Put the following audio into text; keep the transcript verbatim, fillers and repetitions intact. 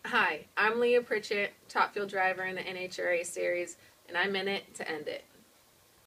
Hi, I'm Leah Pritchett, top fuel driver in the N H R A series, and I'm in it to end it.